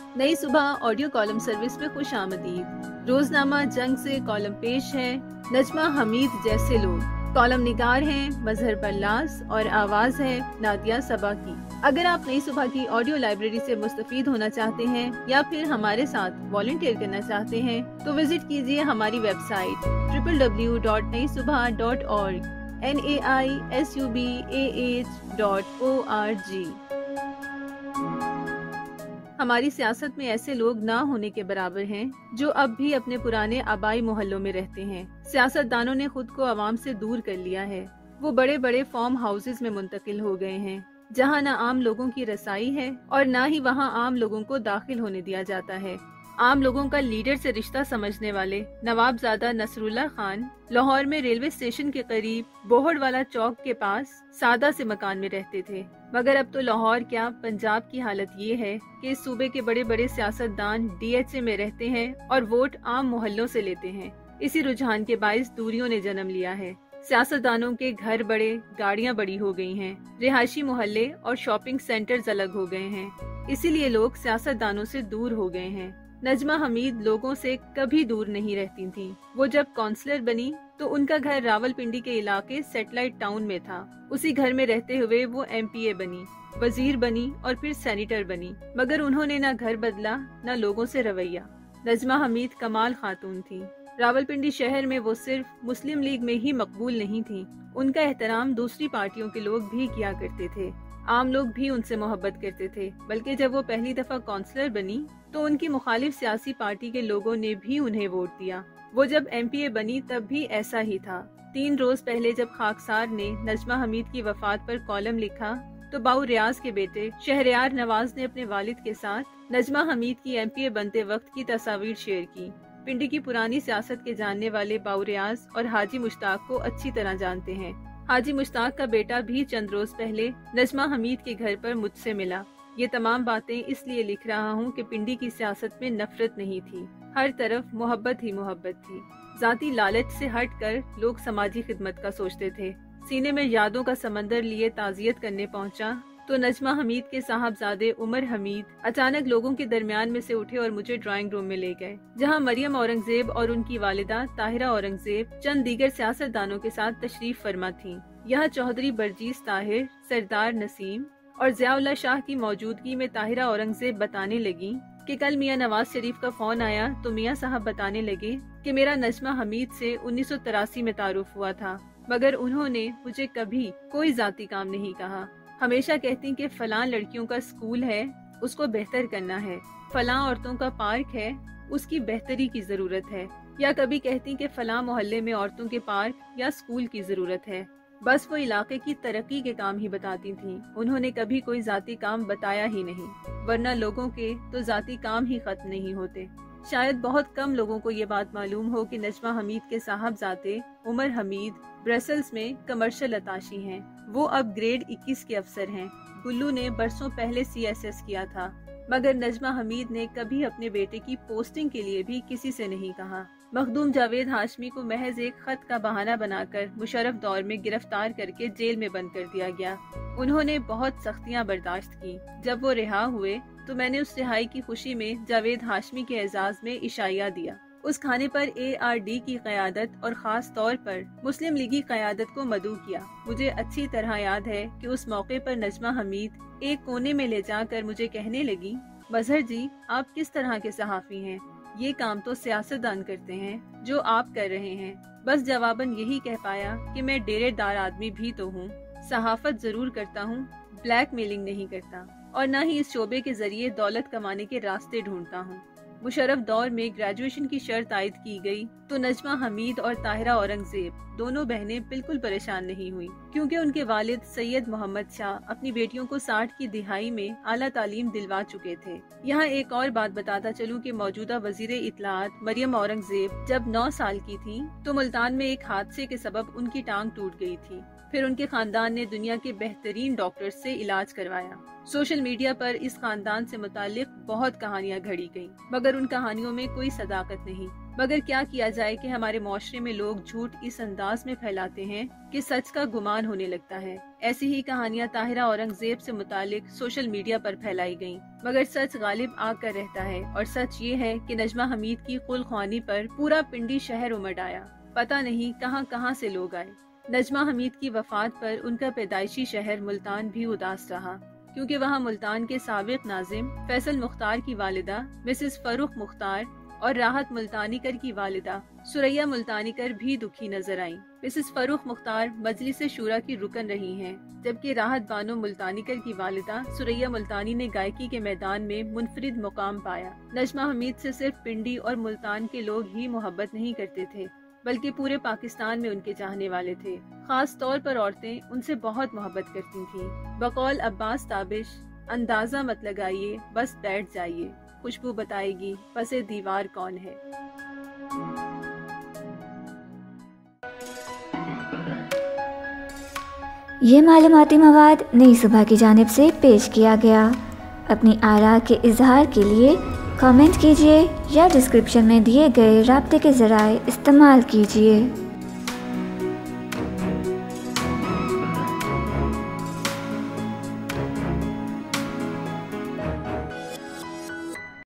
نئی صبح audio column service میں خوش آمدید۔ روزنامہ جنگ سے کالم پیش ہے نجمہ حمید جیسے لوگ۔ کالم نگار ہیں مظہر بلاس اور آواز ہے نادیہ صبا کی۔ اگر آپ نئی صبح کی آڈیو لائبریری سے مستفید ہونا چاہتے ہیں یا پھر ہمارے ساتھ والنٹیئر کرنا چاہتے ہیں تو وزٹ کیجیے ہماری ویب سائٹ www.naisubha.org naisubah.org۔ ہماری سیاست میں ایسے لوگ نہ ہونے کے برابر ہیں جو اب بھی اپنے پرانے آبائی محلوں میں رہتے ہیں۔ سیاست دانوں نے خود کو عوام سے دور کر لیا ہے۔ وہ بڑے بڑے فارم ہاؤسز میں منتقل ہو گئے ہیں جہاں نہ عام لوگوں کی رسائی ہے اور نہ ہی وہاں عام لوگوں کو داخل ہونے دیا جاتا ہے۔ عام لوگوں کا لیڈر سے رشتہ سمجھنے والے نوابزادہ نصر اللہ خان لاہور میں ریلوے اسٹیشن کے قریب بوہڑ والا چوک کے پاس سادہ سے مکان میں رہتے تھے، مگر اب تو لاہور کیا پنجاب کی حالت یہ ہے کہ اس صوبے کے بڑے بڑے سیاست دان ڈی ایچ اے میں رہتے ہیں اور ووٹ عام محلوں سے لیتے ہیں۔ اسی رجحان کے باعث دوریوں نے جنم لیا ہے۔ سیاستدانوں کے گھر بڑے، گاڑیاں بڑی ہو گئی ہیں، رہائشی محلے اور شاپنگ سینٹرز الگ ہو گئے ہیں، اسی لیے لوگ سیاستدانوں سے دور ہو گئے ہیں۔ نجمہ حمید لوگوں سے کبھی دور نہیں رہتی تھیں۔ وہ جب کونسلر بنی تو ان کا گھر راولپنڈی کے علاقے سیٹلائٹ ٹاؤن میں تھا۔ اسی گھر میں رہتے ہوئے وہ ایم پی اے بنی، وزیر بنی اور پھر سینیٹر بنی، مگر انہوں نے نہ گھر بدلا نہ لوگوں سے رویہ۔ نجمہ حمید کمال خاتون تھیں۔ راولپنڈی شہر میں وہ صرف مسلم لیگ میں ہی مقبول نہیں تھیں، ان کا احترام دوسری پارٹیوں کے لوگ بھی کیا کرتے تھے۔ عام لوگ بھی ان سے محبت کرتے تھے، بلکہ جب وہ پہلی دفعہ کونسلر بنی تو ان کی مخالف سیاسی پارٹی کے لوگوں نے بھی انہیں ووٹ دیا۔ وہ جب ایم پی اے بنی تب بھی ایسا ہی تھا۔ 3 روز پہلے جب خاکسار نے نجمہ حمید کی وفات پر کالم لکھا تو باؤ ریاض کے بیٹے شہریار نواز نے اپنے والد کے ساتھ نجمہ حمید کی ایم پی اے بنتے وقت کی تصاویر شیئر کی۔ پنڈی کی پرانی سیاست کے جاننے والے باؤ ریاض اور حاجی مشتاق کو اچھی طرح جانتے ہیں۔ حاجی مشتاق کا بیٹا بھی چند روز پہلے نجمہ حمید کے گھر پر مجھ سے ملا۔ یہ تمام باتیں اس لیے لکھ رہا ہوں کہ پنڈی کی سیاست میں نفرت نہیں تھی، ہر طرف محبت ہی محبت تھی۔ ذاتی لالچ سے ہٹ کر لوگ سماجی خدمت کا سوچتے تھے۔ سینے میں یادوں کا سمندر لیے تعزیت کرنے پہنچا تو نجمہ حمید کے صاحبزادے عمر حمید اچانک لوگوں کے درمیان میں سے اٹھے اور مجھے ڈرائنگ روم میں لے گئے، جہاں مریم اورنگزیب اور ان کی والدہ طاہرہ اورنگزیب چند دیگر سیاستدانوں کے ساتھ تشریف فرما تھیں۔ یہاں چودھری برجیس طاہر، سردار نسیم اور ضیاء اللہ شاہ کی موجودگی میں طاہرہ اورنگزیب بتانے لگی کہ کل میاں نواز شریف کا فون آیا تو میاں صاحب بتانے لگے کہ میرا نجمہ حمید سے 1983 میں تعارف ہوا تھا، مگر انہوں نے مجھے کبھی کوئی ذاتی کام نہیں کہا۔ ہمیشہ کہتی کہ فلاں لڑکیوں کا اسکول ہے، اس کو بہتر کرنا ہے، فلاں عورتوں کا پارک ہے، اس کی بہتری کی ضرورت ہے، یا کبھی کہتی کہ فلاں محلے میں عورتوں کے پارک یا اسکول کی ضرورت ہے۔ بس وہ علاقے کی ترقی کے کام ہی بتاتی تھیں، انہوں نے کبھی کوئی ذاتی کام بتایا ہی نہیں، ورنہ لوگوں کے تو ذاتی کام ہی ختم نہیں ہوتے۔ شاید بہت کم لوگوں کو یہ بات معلوم ہو کہ نجمہ حمید کے صاحبزادے عمر حمید برسلز میں کمرشل اتاشی ہیں۔ وہ اب گریڈ 21 کے افسر ہیں۔ گلو نے برسوں پہلے CSS کیا تھا، مگر نجمہ حمید نے کبھی اپنے بیٹے کی پوسٹنگ کے لیے بھی کسی سے نہیں کہا۔ مخدوم جاوید ہاشمی کو محض ایک خط کا بہانہ بنا کر مشرف دور میں گرفتار کر کے جیل میں بند کر دیا گیا۔ انہوں نے بہت سختیاں برداشت کی۔ جب وہ رہا ہوئے تو میں نے اس رہائی کی خوشی میں جاوید ہاشمی کے اعزاز میں عشائیہ دیا۔ اس کھانے پر ARD کی قیادت اور خاص طور پر مسلم لیگی قیادت کو مدعو کیا۔ مجھے اچھی طرح یاد ہے کہ اس موقع پر نجمہ حمید ایک کونے میں لے جا کر مجھے کہنے لگی، مظہر جی آپ کس طرح کے صحافی ہیں؟ یہ کام تو سیاستدان کرتے ہیں جو آپ کر رہے ہیں۔ بس جواباً یہی کہہ پایا کہ میں ڈیرے دار آدمی بھی تو ہوں، صحافت ضرور کرتا ہوں، بلیک میلنگ نہیں کرتا، اور نہ ہی اس شعبے کے ذریعے دولت کمانے کے راستے ڈھونڈتا ہوں۔ مشرف دور میں گریجویشن کی شرط عائد کی گئی تو نجمہ حمید اور طاہرہ اورنگزیب دونوں بہنیں بالکل پریشان نہیں ہوئی، کیونکہ ان کے والد سید محمد شاہ اپنی بیٹیوں کو 60 کی دہائی میں اعلیٰ تعلیم دلوا چکے تھے۔ یہاں ایک اور بات بتاتا چلوں کہ موجودہ وزیر اطلاعات مریم اورنگزیب جب 9 سال کی تھی تو ملتان میں ایک حادثے کے سبب ان کی ٹانگ ٹوٹ گئی تھی۔ پھر ان کے خاندان نے دنیا کے بہترین ڈاکٹر سے علاج کروایا۔ سوشل میڈیا پر اس خاندان سے متعلق بہت کہانیاں گھڑی گئیں، مگر ان کہانیوں میں کوئی صداقت نہیں، مگر کیا کیا جائے کہ ہمارے معاشرے میں لوگ جھوٹ اس انداز میں پھیلاتے ہیں کہ سچ کا گمان ہونے لگتا ہے۔ ایسی ہی کہانیاں طاہرہ اورنگزیب سے متعلق سوشل میڈیا پر پھیلائی گئیں، مگر سچ غالب آ کر رہتا ہے، اور سچ یہ ہے کہ نجمہ حمید کی قل خوانی پر پورا پنڈی شہر امڈ آیا۔ پتہ نہیں کہاں کہاں سے لوگ آئے۔ نجمہ حمید کی وفات پر ان کا پیدائشی شہر ملتان بھی اداس رہا، کیونکہ وہاں ملتان کے سابق ناظم فیصل مختار کی والدہ مسز فروخ مختار اور راحت ملتانیکر کی والدہ سریا ملتانیکر بھی دکھی نظر آئیں۔ مسز فروخ مختار مجلس شورا کی رکن رہی ہیں، جبکہ راحت بانو ملتانیکر کی والدہ سریا ملتانی نے گائکی کے میدان میں منفرد مقام پایا۔ نجمہ حمید سے صرف پنڈی اور ملتان کے لوگ ہی محبت نہیں کرتے تھے، بلکہ پورے پاکستان میں ان کے چاہنے والے تھے۔ خاص طور پر عورتیں ان سے بہت محبت کرتی تھیں۔ بقول عباس تابش، اندازہ مت لگائیے، بس بیٹھ جائیے، خوشبو بتائے گی پس دیوار کون ہے۔ یہ معلوماتی مواد نئی صبح کی جانب سے پیش کیا گیا۔ اپنی آراء کے اظہار کے لیے کامنٹ کیجیے یا ڈسکرپشن میں دیے گئے رابطے کے ذرائع استعمال کیجیے۔